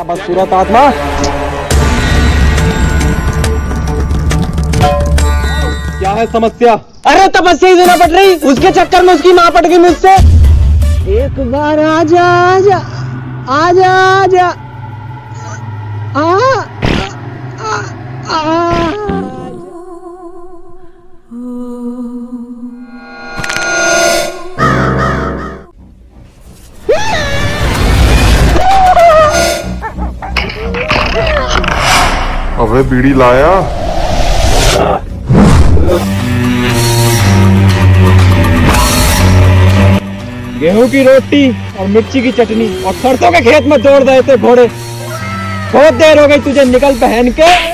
क्या बदसूरत आत्मा। क्या है समस्या? अरे तपस्या ही देना पड़ रही, उसके चक्कर में उसकी माँ पट गई मुझसे। एक बार आजा आजा आजा आजा अबे बीड़ी लाया। गेहूं की रोटी और मिर्ची की चटनी और सरसों के खेत में दौड़ रहे थे घोड़े। बहुत देर हो गई तुझे निकल पहन के।